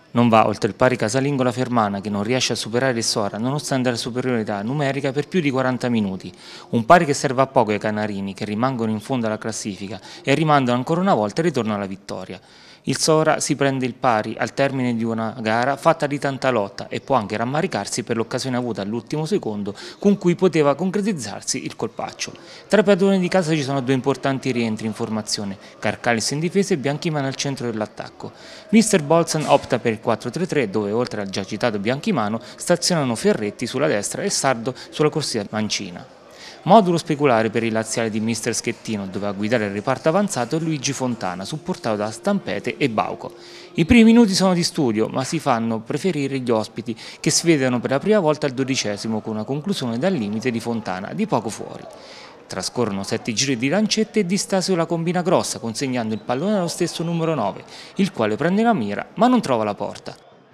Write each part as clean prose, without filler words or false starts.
Non va oltre il pari casalingo la Fermana, che non riesce a superare il Sora nonostante la superiorità numerica per più di 40 minuti. Un pari che serve a poco ai canarini, che rimangono in fondo alla classifica e rimandano ancora una volta il ritorno alla vittoria. Il Sora si prende il pari al termine di una gara fatta di tanta lotta e può anche rammaricarsi per l'occasione avuta all'ultimo secondo con cui poteva concretizzarsi il colpaccio. Tra i padroni di casa ci sono due importanti rientri in formazione, Carcalis in difesa e Bianchimano al centro dell'attacco. Mister Bolzan opta per il 4-3-3 dove oltre al già citato Bianchimano stazionano Ferretti sulla destra e Sardo sulla corsia mancina. Modulo speculare per il laziale di Mister Schettino, dove a guidare il reparto avanzato è Luigi Fontana, supportato da Stampete e Bauco. I primi minuti sono di studio, ma si fanno preferire gli ospiti, che si vedono per la prima volta al 12° con una conclusione dal limite di Fontana, di poco fuori. Trascorrono 7 giri di lancette e Di Stasio la combina grossa, consegnando il pallone allo stesso numero 9, il quale prende la mira, ma non trova la porta.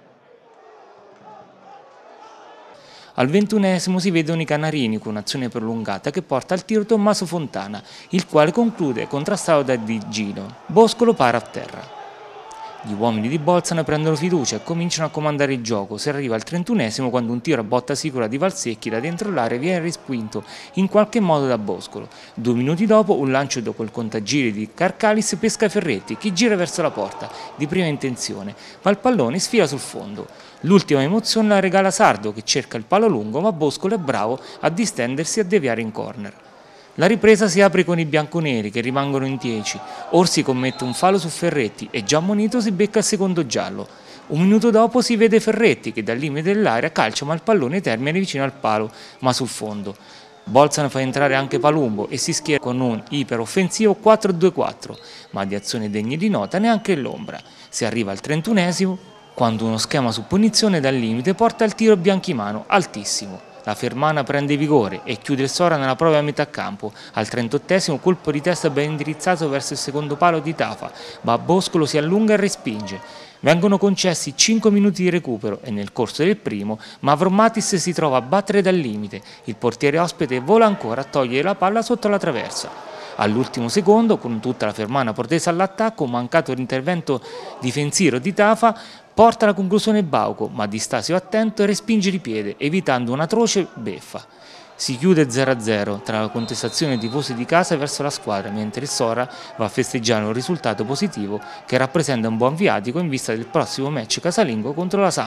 Al 21° si vedono i canarini con un'azione prolungata che porta al tiro Tommaso Fontana, il quale conclude contrastato da Di Gino. Boscolo para a terra. Gli uomini di Bolzano prendono fiducia e cominciano a comandare il gioco. Si arriva al 31° quando un tiro a botta sicura di Valsecchi da dentro l'area viene respinto in qualche modo da Boscolo. 2 minuti dopo un lancio dopo il contagiri di Carcalis pesca Ferretti, che gira verso la porta di prima intenzione, ma il pallone sfila sul fondo. L'ultima emozione la regala Sardo, che cerca il palo lungo, ma Boscolo è bravo a distendersi e a deviare in corner. La ripresa si apre con i bianconeri che rimangono in 10. Orsi commette un fallo su Ferretti e già ammonito si becca il secondo giallo. Un minuto dopo si vede Ferretti che dal limite dell'area calcia ma il pallone termina vicino al palo, ma sul fondo. Bolzano fa entrare anche Palumbo e si schiera con un iperoffensivo 4-2-4, ma di azioni degne di nota neanche l'ombra. Si arriva al 31° quando uno schema su punizione dal limite porta al tiro Bianchimano altissimo. La Fermana prende vigore e chiude il Sora nella propria metà campo. Al 38° colpo di testa ben indirizzato verso il secondo palo di Tafa, ma Boscolo si allunga e respinge. Vengono concessi 5 minuti di recupero e nel corso del primo Mavromatis si trova a battere dal limite. Il portiere ospite vola ancora a togliere la palla sotto la traversa. All'ultimo secondo, con tutta la Fermana protesa all'attacco, un mancato intervento difensivo di Tafa porta alla conclusione Bauco, ma Di Stasio attento e respinge di piede, evitando un'atroce beffa. Si chiude 0-0 tra la contestazione dei tifosi di casa verso la squadra, mentre il Sora va a festeggiare un risultato positivo che rappresenta un buon viatico in vista del prossimo match casalingo contro la Samp.